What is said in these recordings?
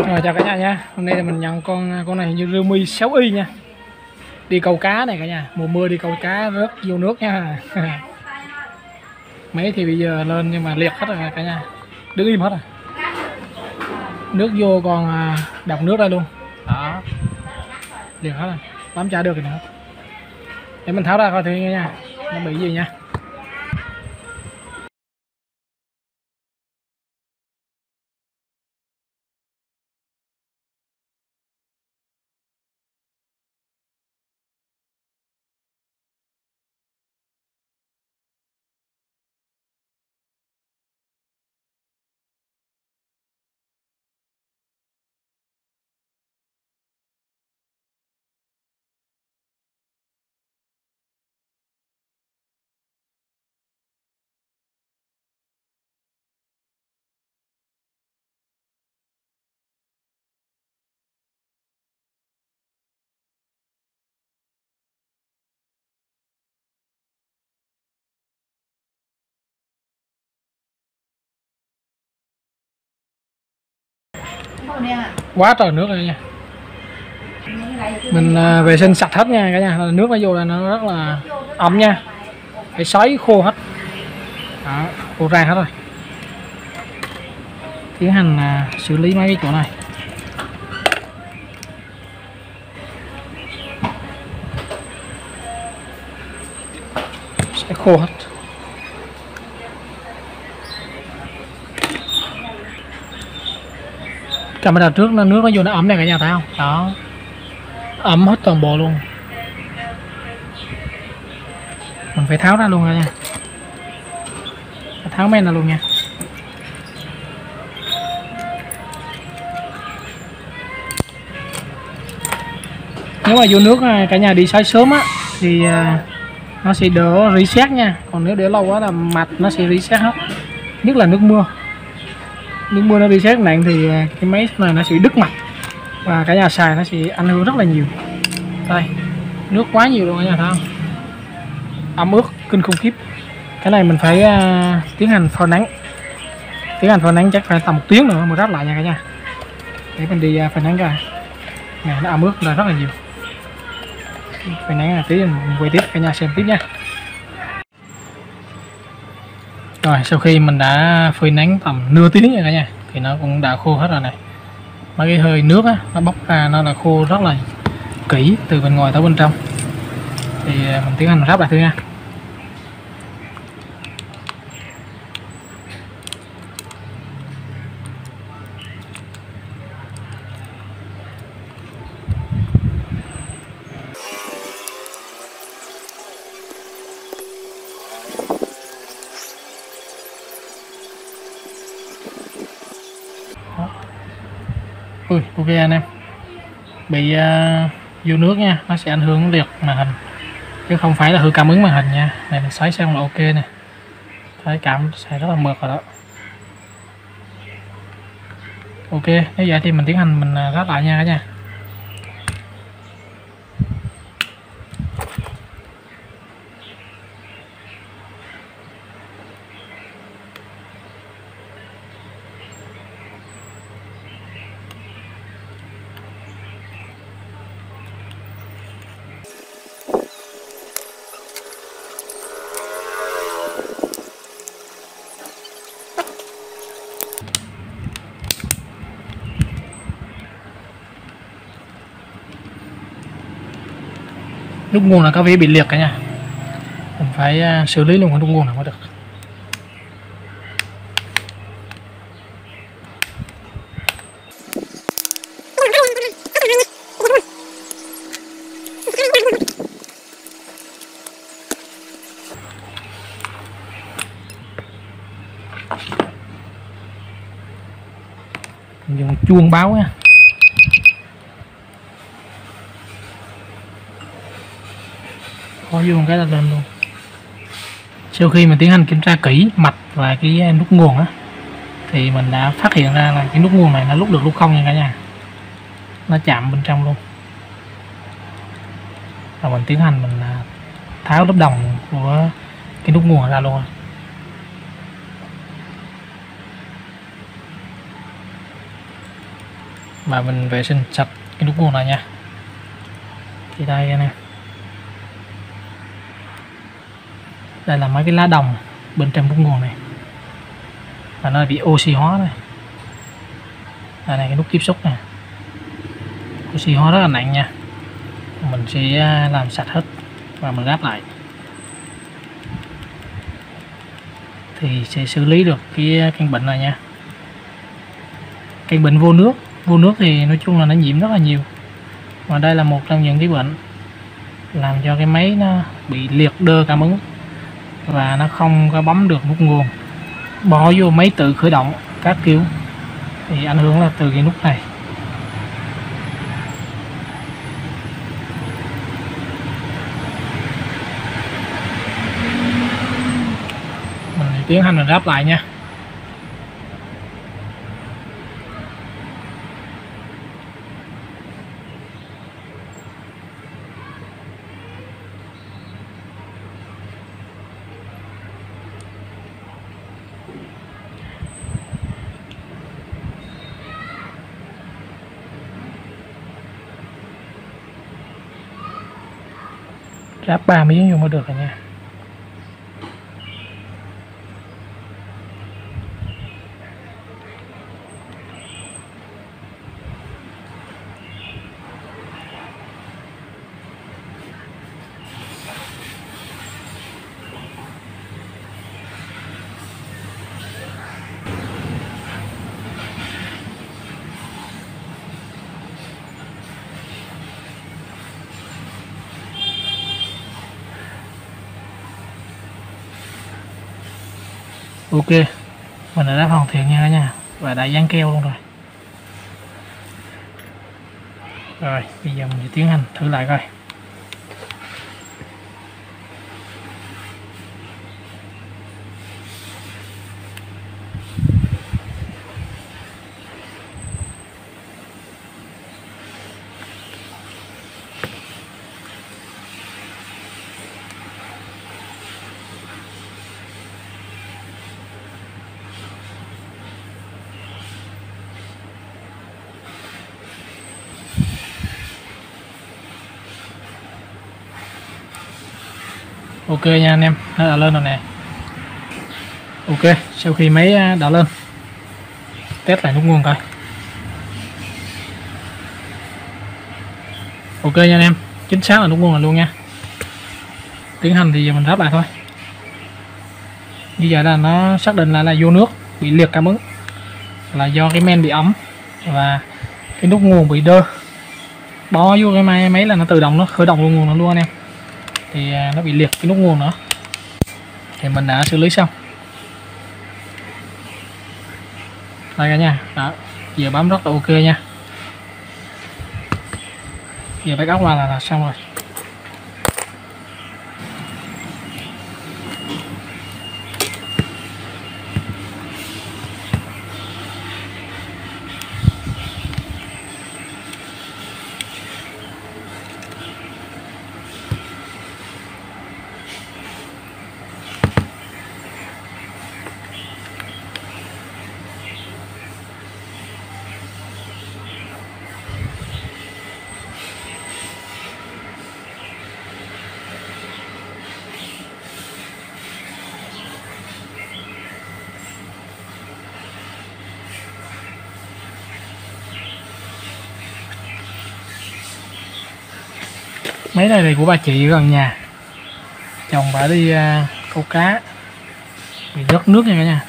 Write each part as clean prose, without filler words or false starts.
Rồi chào cả nhà nha. Hôm nay là mình nhận con này như Realme 6i nha. Đi câu cá này cả nhà, mùa mưa đi câu cá rớt vô nước nha. Máy thì bây giờ lên nhưng mà liệt hết rồi cả nhà. Đứng im hết rồi. Nước vô còn đọng nước ra luôn. Đó. Liệt hết rồi. Bám chả được rồi nữa. Để mình tháo ra coi thử nha. Nó bị gì nha. Quá trời nước rồi nha. Mình vệ sinh sạch hết nha cả nhà. Nước nó vô là nó rất là ẩm nha. Phải sấy khô hết. Đó, khô ra hết rồi. Tiến hành xử lý mấy cái chỗ này. Sẽ khô hết. Camera trước nó nước nó vô nó ẩm này cả nhà thấy không? Đó. Ẩm hết toàn bộ luôn. Mình phải tháo ra luôn cả nha. Tháo men ra luôn nha. Nếu mà vô nước cả nhà đi sái sớm á thì nó sẽ đỡ reset nha. Còn nếu để lâu quá là mạch nó sẽ reset hết. Nhất là nước mưa. Nước mưa nó reset nặng thì cái máy này nó sẽ đứt mạch. Và cả nhà xài nó sẽ ảnh hưởng rất là nhiều. Đây, nước quá nhiều luôn cả nhà thấy không? Ẩm ướt kinh khủng khiếp. Cái này mình phải tiến hành phơi nắng. Tiến hành phơi nắng chắc phải tầm 1 tiếng nữa mới ráp lại nha cả nhà. Để mình đi phơi nắng ra. Này nó ẩm ướt là rất là nhiều. Phơi nắng là tí mình quay tiếp cả nhà xem tiếp nha. Rồi sau khi mình đã phơi nắng tầm nửa tiếng nha cả nhà thì nó cũng đã khô hết rồi này. Mấy cái hơi nước á nó bốc ra nó là khô rất là kỹ từ bên ngoài tới bên trong. Thì mình tiến hành ráp lại thử nha. Ui, ok anh em. Bị vô nước nha, nó sẽ ảnh hưởng liệt màn hình chứ không phải là hư cảm ứng màn hình nha. Này mình xoáy xong là ok nè. Thấy cảm sẽ rất là mượt rồi đó. Ok, nếu vậy thì mình tiến hành mình ráp lại nha cả nhà. Nút nguồn là có vẻ bị liệt cả nhà. Mình phải xử lý luôn cái nút nguồn này mới được. Mình dùng chuông báo nha. Có vô một cái là lên luôn. Sau khi mình tiến hành kiểm tra kỹ mạch và cái nút nguồn á thì mình đã phát hiện ra là cái nút nguồn này nó lúc được lúc không nha cả nhà. Nó chạm bên trong luôn. Rồi mình tiến hành mình tháo lớp đồng của cái nút nguồn ra luôn. và mình vệ sinh sạch cái nút nguồn này nha. Thì đây anh em, đây là mấy cái lá đồng bên trong nút nguồn này và nó bị oxy hóa này. Đây này, cái nút tiếp xúc này oxy hóa rất là nặng nha. Mình sẽ làm sạch hết và mình ráp lại thì sẽ xử lý được cái căn bệnh này nha. Căn bệnh vô nước thì nói chung là nó nhiễm rất là nhiều, và đây là một trong những cái bệnh làm cho cái máy nó bị liệt đơ cảm ứng và nó không có bấm được nút nguồn, bỏ vô máy tự khởi động các kiểu thì ảnh hưởng là từ cái nút này. Mình tiến hành mình ráp lại nha. Ráp 3 miếng vô mới được rồi nha. Ok, mình đã hoàn thiện nha và đã dán keo luôn rồi. Rồi bây giờ mình sẽ tiến hành thử lại coi. Ok nha anh em, nó đã lên rồi nè. Ok, sau khi máy đã lên, test lại nút nguồn coi. Ok nha anh em, chính xác là nút nguồn là luôn nha. Tiến hành thì giờ mình ráp lại thôi. Như vậy là nó xác định là vô nước, bị liệt cảm ứng là do cái men bị ấm và cái nút nguồn bị đơ. Bó vô cái máy là nó tự động nó khởi động luôn nguồn nó luôn anh em. Thì nó bị liệt cái nút nguồn nữa. Thì mình đã xử lý xong. Đây cả nhà, đó, giờ bấm rất là ok nha. Giờ backup qua là xong rồi. Máy này thì của bà chị gần nhà, chồng bà đi câu cá bị rớt nước nha cả nhà.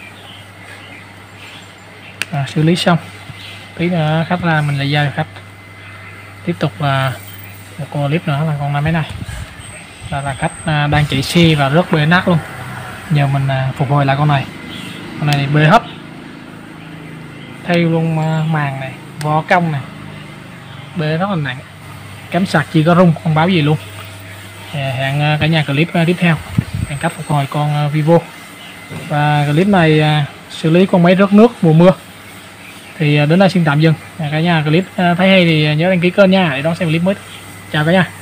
Xử lý xong, tí nữa khách ra mình lại giao cho khách. Tiếp tục là một con clip nữa là con máy này, là khách đang chạy xe và rớt bê nát luôn, nhờ mình phục hồi lại con này. Con này thì bê hết theo luôn, màng này, vỏ cong này, bê rất là nặng, cắm sạc chỉ có rung không báo gì luôn. Hẹn cả nhà clip tiếp theo, hẹn cách phục hồi con Vivo. Và clip này xử lý con máy rớt nước mùa mưa thì đến đây xin tạm dừng. Cả nhà clip thấy hay thì nhớ đăng ký kênh nha để đón xem clip mới. Chào cả nhà.